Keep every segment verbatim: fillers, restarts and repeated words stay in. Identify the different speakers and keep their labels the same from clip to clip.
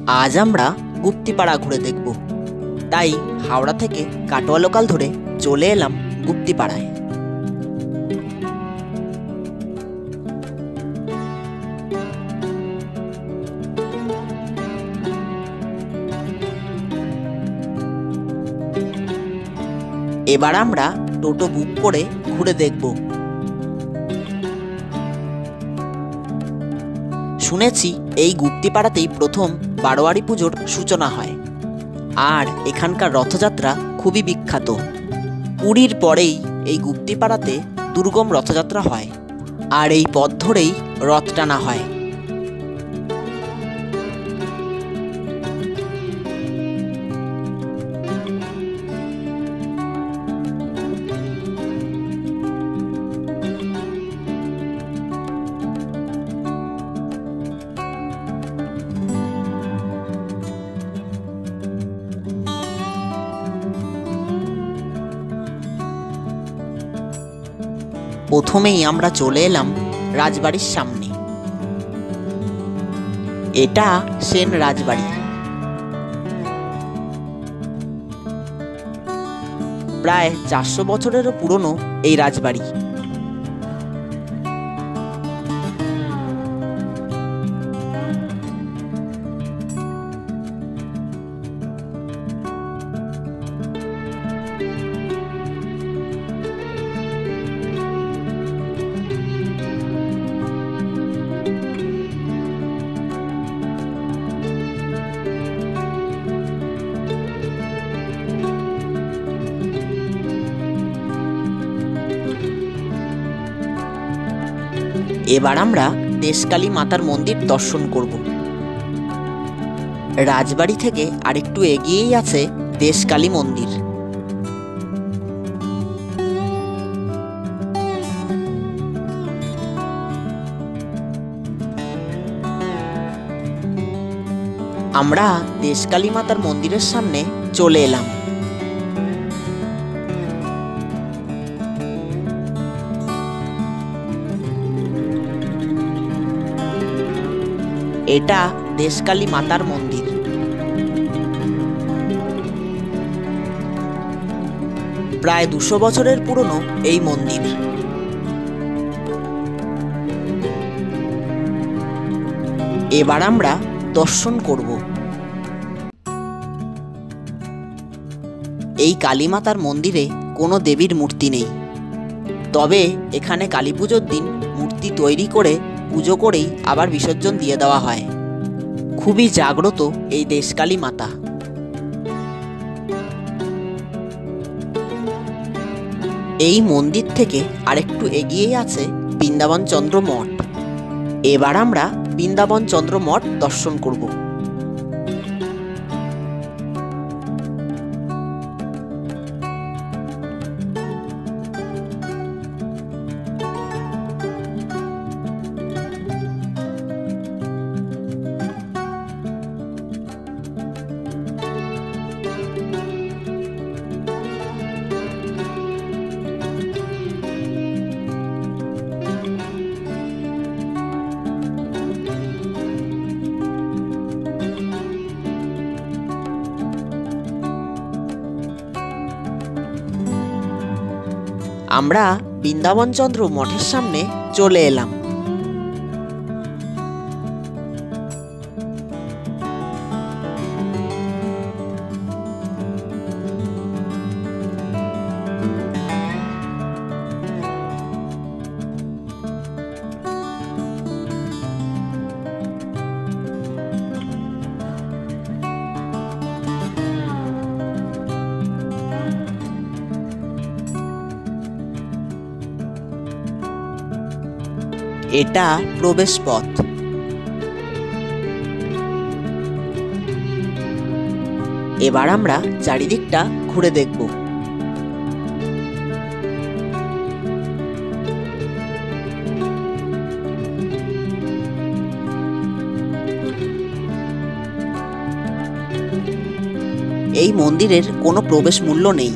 Speaker 1: आज আমরা গুপ্তিপাড়া ঘুরে দেখব। তাই হাওড়া থেকে কাটোয়া লোকাল ধরে চলে এলাম গুপ্তিপাড়ায়। এবার আমরা টোটো বুক করে ঘুরে দেখব। শুনেছি এই গুপ্তিপাড়াতেই প্রথম বারোয়ারি পুজোর সূচনা হয়, আর এখানকার রথযাত্রা খুবই বিখ্যাত। পুরীর পরেই এই গুপ্তিপাড়াতে দুর্গম রথযাত্রা হয়, আর এই পথ ধরেই রথ টানা হয়। প্রথমেই আমরা চলে এলাম রাজবাড়ির সামনে। এটা সেন রাজবাড়ি। প্রায় চারশো বছরেরও পুরনো এই রাজবাড়ি। এবার আমরা দেশ কালী মাতার মন্দির দর্শন করব। রাজবাড়ি থেকে আরেকটু এগিয়েই আছে দেশ কালী মন্দির। আমরা দেশ কালী মাতার মন্দিরের সামনে চলে এলাম। এটা দেশ কালী মাতার মন্দির। প্রায় দুশো বছরের পুরনো এই মন্দির। এবার আমরা দর্শন করব। এই কালী মাতার মন্দিরে কোনো দেবীর মূর্তি নেই, তবে এখানে কালী পুজোর দিন মূর্তি তৈরি করে পুজো করেই আবার বিসর্জন দিয়ে দেওয়া হয়। খুবই জাগ্রত এই দেশ কালী মাতা। এই মন্দির থেকে আরেকটু এগিয়েই আছে বৃন্দাবন চন্দ্র মঠ। এবার আমরা বৃন্দাবন চন্দ্র মঠ দর্শন করব। আমরা বৃন্দাবন চন্দ্র মঠের সামনে চলে এলাম। এটা প্রবেশ পথ। এবার আমরা চারিদিকটা ঘুরে দেখব। এই মন্দিরের কোনো প্রবেশ মূল্য নেই।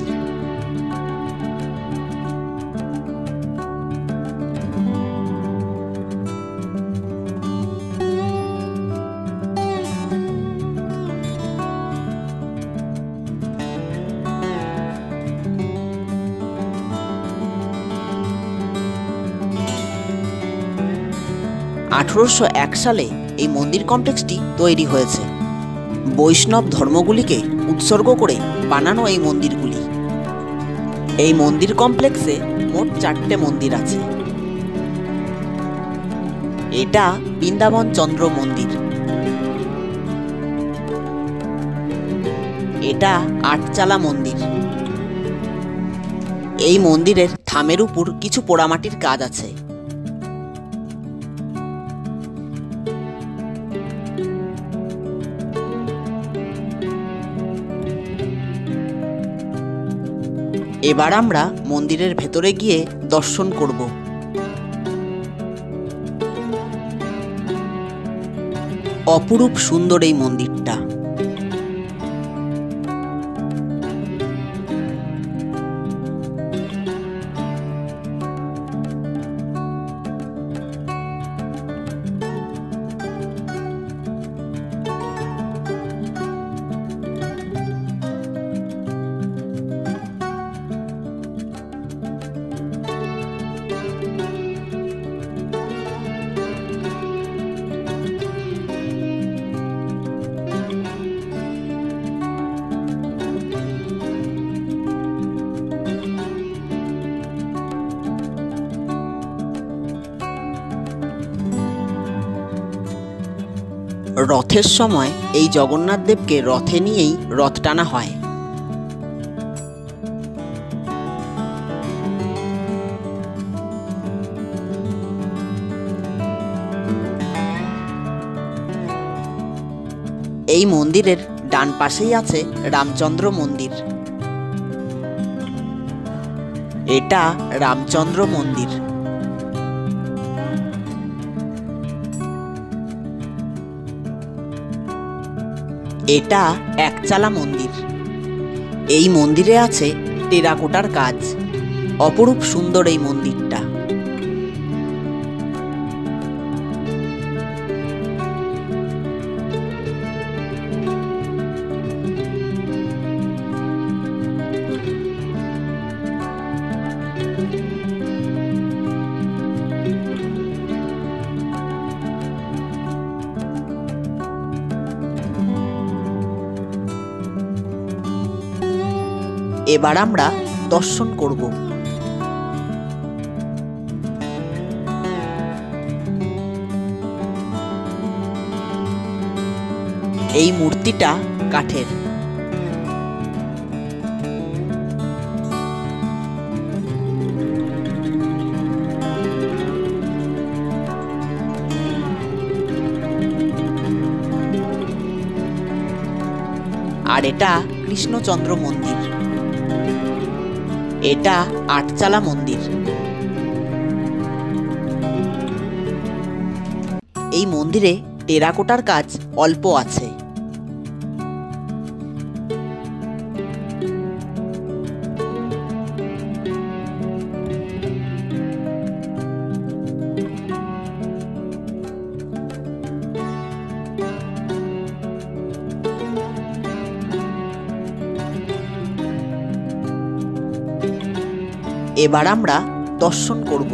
Speaker 1: আঠারোশো এক সালে এই মন্দির কমপ্লেক্সটি তৈরি হয়েছে। বৈষ্ণব ধর্মগুলিকে উৎসর্গ করে বানানো এই মন্দিরগুলি। এই মন্দির কমপ্লেক্সে মোট চারটে মন্দির আছে। এটা বৃন্দাবন চন্দ্র মন্দির, এটা আটচালা মন্দির। এই মন্দিরের থামের উপর কিছু পোড়ামাটির কাজ আছে। এবার আমরা মন্দিরের ভেতরে গিয়ে দর্শন করব। অপরূপ সুন্দর এই মন্দিরটা। রথের সময় এই জগন্নাথ দেবকে রথে নিয়েই রথ টানা হয়। এই মন্দিরের ডান পাশেই আছে রামচন্দ্র মন্দির। এটা রামচন্দ্র মন্দির। এটা একচালা মন্দির। এই মন্দিরে আছে টেরাকোটার কাজ। অপরূপ সুন্দর এই মন্দিরটা। এবার আমরা দর্শন করব। এই মূর্তিটা কাঠের। আর এটা কৃষ্ণচন্দ্র মন্দির। এটা আটচালা মন্দির। এই মন্দিরে টেরাকোটার কাজ অল্প আছে। এবার আমরা দর্শন করব।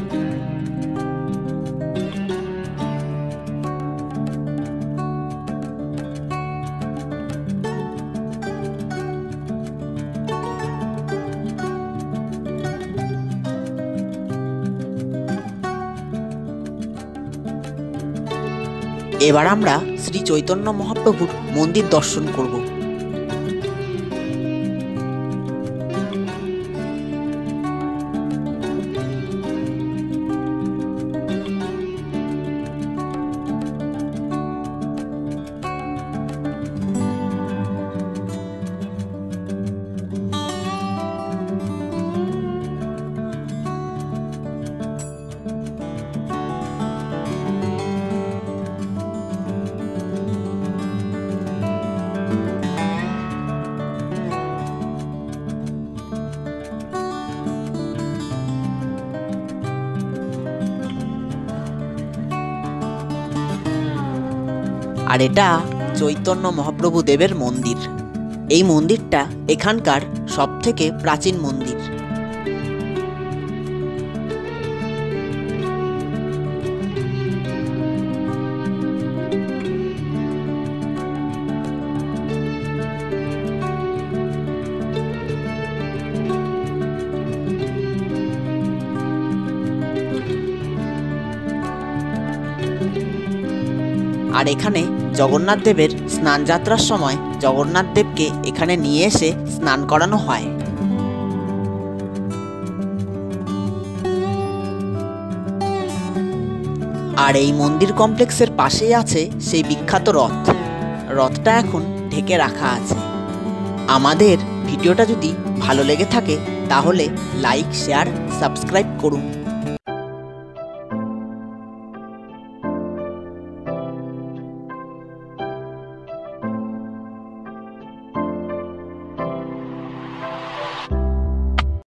Speaker 1: এবার আমরা শ্রী চৈতন্য মহাপ্রভুর মন্দির দর্শন করব। আর এটা চৈতন্য মহাপ্রভু দেবের মন্দির। এই মন্দিরটা এখানকার সবথেকে প্রাচীন মন্দির। আর এখানে জগন্নাথ দেবের স্নান যাত্রার সময় জগন্নাথ দেবকে এখানে নিয়ে এসে স্নান করানো হয়। আর এই মন্দির কমপ্লেক্সের পাশেই আছে সেই বিখ্যাত রথ। রথটা এখন ঢেকে রাখা আছে। আমাদের ভিডিওটা যদি ভালো লেগে থাকে তাহলে লাইক, শেয়ার, সাবস্ক্রাইব করুন।